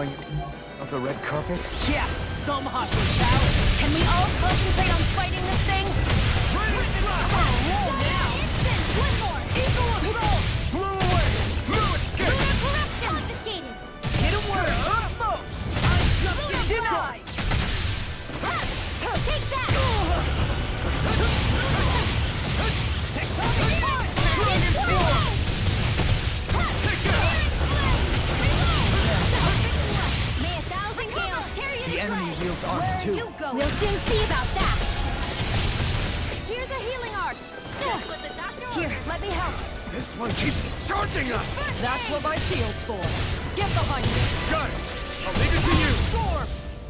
falling of the red carpet? Yeah, some hustle, pal. Can we all concentrate on fighting this thing? One more! Eagle roll! Blew away! Blew it! Get it! Confiscated. Hit him where it hurts most! I just denied! Take that! Dragon form! Take that! May 1,000 gales carry you. The enemy wields arms too. You go. We'll soon see about that. Here's a healing art. Here, let me help. This one keeps charging us! That's what my shield's for. Get behind me! Got it! I'll leave it to you! Storm!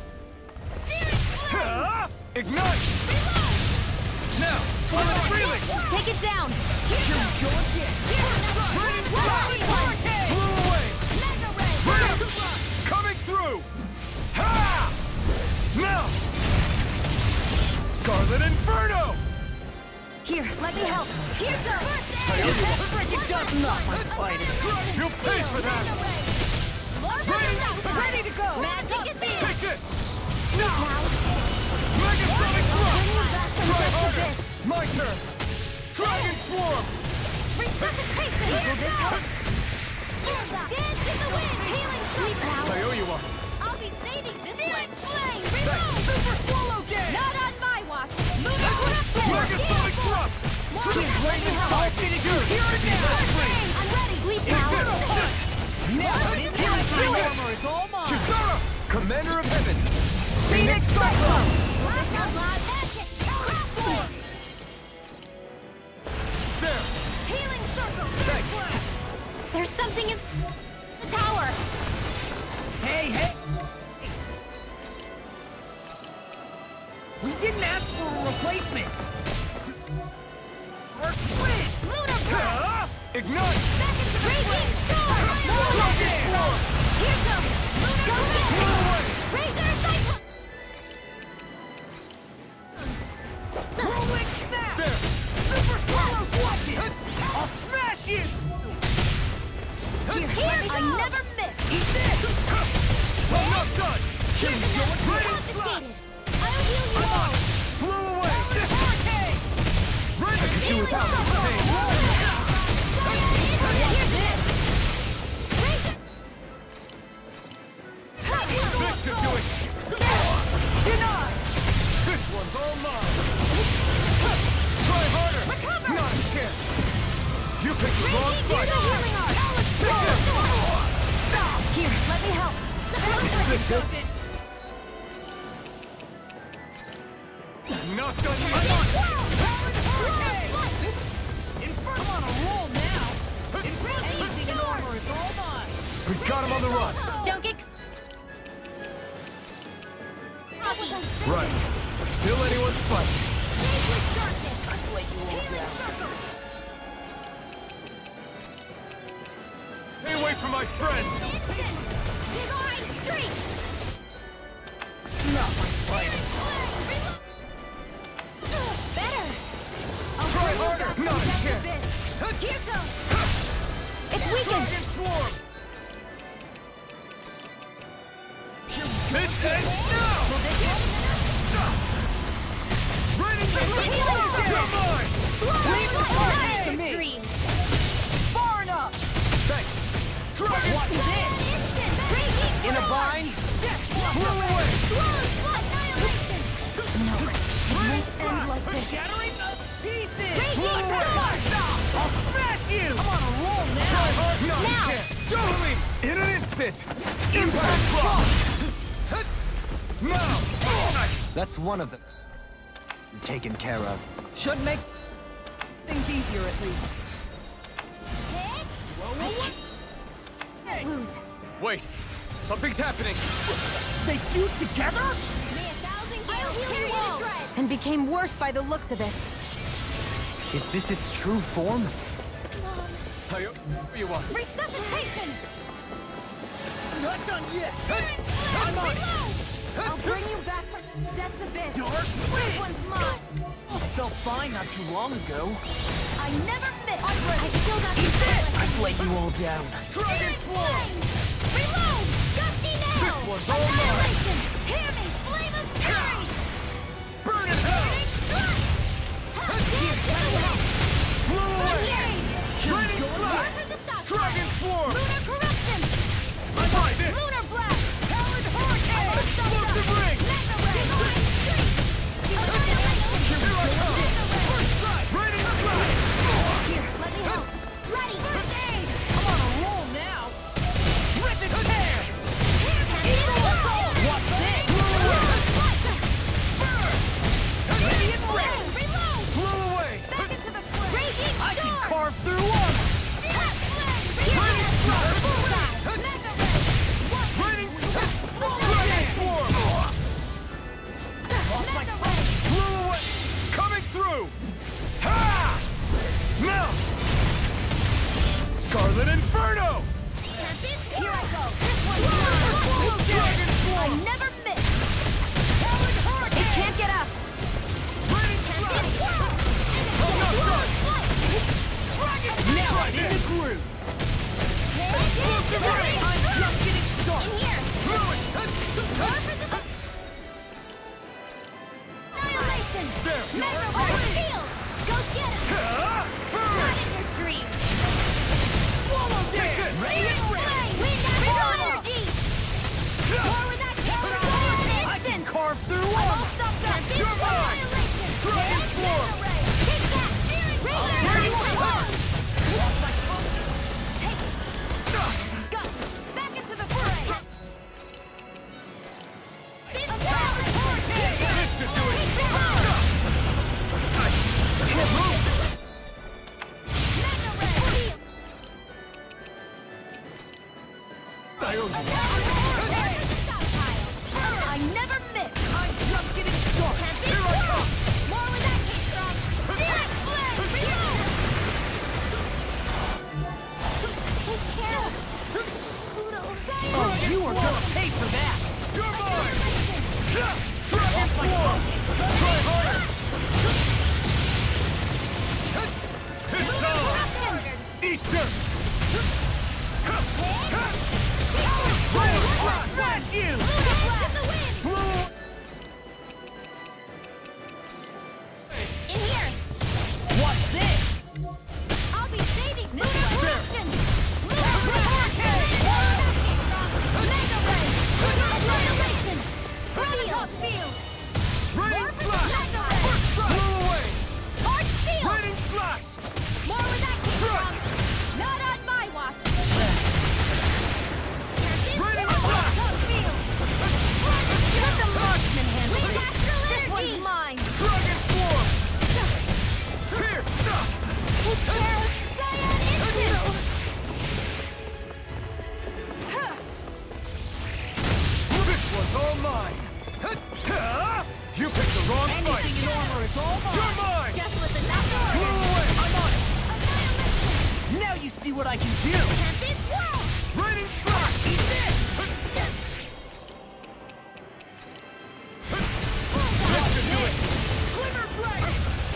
Ignite! Now, follow the freely! Take it down. Here we go again! Blew away! Coming through! Ha! Now! Scarlet Inferno! Here, let me help. Here's a Freaking got enough of fighting! You'll pay for that! ready to go. Magic is in. Take it! Now, Megasonic Thrust! bring Try you back from harder! this. My turn! Dragon Swarm! Resuscitation. Will this help? Dance in the wind. Healing sweep now. I owe you one. I'll be saving this one. Flame. Thanks. Super swallow game! Not on my watch. Megasonic Thrust! Lightning Five feet of good! Here and now! I'm ready. Bleep now. Now, this healing armor is all mine! Kisara! Commander of Heaven! Phoenix Cyclone! Laugh out loud. Magic. There! Healing circle. Thanks! There's something in the tower. Hey, hey! We didn't ask for a replacement! Our twist! Lunar blast. Ignite! Raging storm. Dragon Swarm! Here comes Lunar blast. Blow away! Razor cyclone. Rolling snap! There! Super swallow swatches! I'll smash you! Here, I never miss. Eat this! I'm not done! Confiscated. I'll heal you all. Blew away! Hurricane! I could do without this pain! This should do it! Denied! This one's all mine! Try harder! Not a chance! You picked the wrong fight! Here, let me help. Is this it? Not done yet! Inferno on a roll now! Anything in armor is all mine! We got him on the run! Don't get... Right. Still anyone's fight. Stay away from my friend! Divine streak! Not my fight! Better! I'll Try bring you harder. back from Not a death chance. abyss. Here goes! It's weakened! Dragon Swarm! This ends now! Ready to You're mine! Leave the target to me! Dream. Far enough! Thanks! Dragon What's this? In a bind? Blow away! End like this. Shattering the pieces! Blow away! I'll smash you! I'm on a roll now! Not a Now. chance! Totally! In an instant! Impact block! Now! That's one of them. Taken care of. Should make things easier at least. Lose. Wait! Something's happening! They fused together? I'll heal you all. And became worse by the looks of it. Is this its true form? I owe you one. Resuscitation! Not done yet! I'm on it! I'll bring you back from death's abyss. Dark This Wind! one's mine. I felt fine not too long ago. I never miss. I still got Eat this! I've let you all down. Dragon Swarm! Reload! Gusty now! one's all mine! Annihilation! Hear me! Flame of fury! Burn in hell! Blow away! Raining flash! Dragon swarm! Lunar corruption! Try this! Lunar blast! Powered hurricane! Explosive ring! Mega ray! Annihilation! Here I come! First strike! Raining flash! Here, let me help. Ready! First aid! I'm on a roll now. Rip and tear! What's this? Radiant flame! Reload! Blow away! Back into the flame! Raging I can storm! carve through one. Hot flame! Radiant flame! Bullseye! Mega ray! Raining flash! Dragon swarm! Mega ray! Blow away! Coming through! Ha! Melt! Scarlet Inferno! Here I go! This one's mine! Dragon I swarm! never miss! It can't get up! Raining flash! Now I'm in the groove. Explosive ring! I'm just getting started. In here! Fluid! Annihilation! There! Mega ray! Field! Go get him! Ah! Not Burn! in your dreams! Swallow this! Radiant flame! Wind after energy! More with that power in an I can instant! carve through I'm all one. stopped up! You're mine! Annihilation! Dragon swarm! Mega ray! Take that! Radiant flame! Take it! Go! Back into the fray! This should do it! I never miss! I'm just getting started. Here I come! More where that came from! Direct flame! Reload! Who cares? Pluto! Oh, you are gonna pay for that. You're mine! Annihilation! Dragon swarm! Try harder! It's on! Eat dirt! Smash you. Blow! In here! What's this? I'll be saving Lunar corruption! Lunar Hurricane! Mega ray! Annihilation! Radial field! Raining flash! Mega ray! First strike! Blow away! Arc field! Raining flash! More where that came from! Not on my watch! Raining Arc flash! field! Let the marksman handle it! This one's mine! Dragon swarm! Here! Who cares? Cyan instant! This one's all mine! You picked the wrong fight! Anything in armor is all You're mine. mine! Just with enough Blow order! away! I'm on it. Annihilation! Now you see what I can do. Tempest swirl! Raining flash! Eat this. This should do it! Glimmer dragon.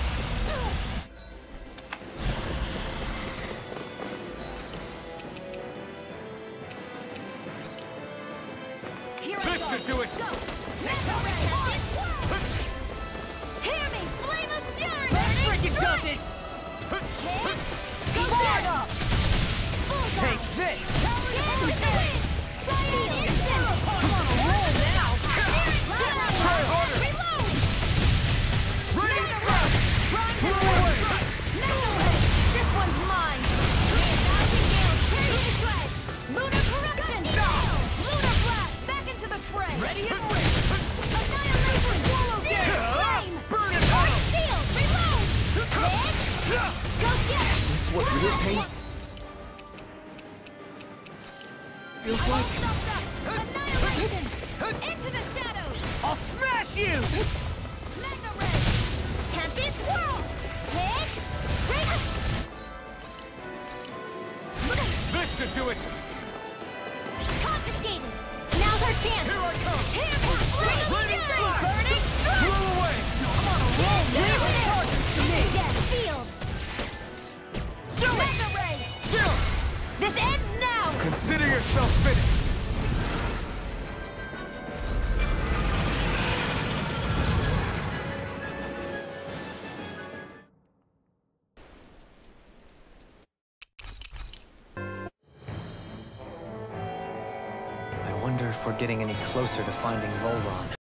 Here I This go! should do it! Go! Mega ray! Hear me! Flame of fury! Burning Freaking does strike! it. Go get him! Bullseye! Take this. Cyan instant! I'm on a roll now. Try harder! Reload! Raining Mega flash! ray! Blow away! Mega ray! This one's mine! 1,000 gales! Carry the thread! Lunar corruption! Lunar blast! Back into the fray! Ready and ready. Annihilation! Searing flame! Burn it Arc out! field! Reload! Go get him! This is what real pain feels like. Annihilation! Into the shadows! I'll smash you. Mega ray! Tempest whirl! Hit! Ring! This should do it! Confiscated! Now's our chance! Here I come! Here for flame! Raining Fury! flash! Burning strike! Blow away! I'm on a roll now. Leave it in! Get sealed! Mega ray! Jill! This ends now! Consider yourself finished! if we're getting any closer to finding Volron.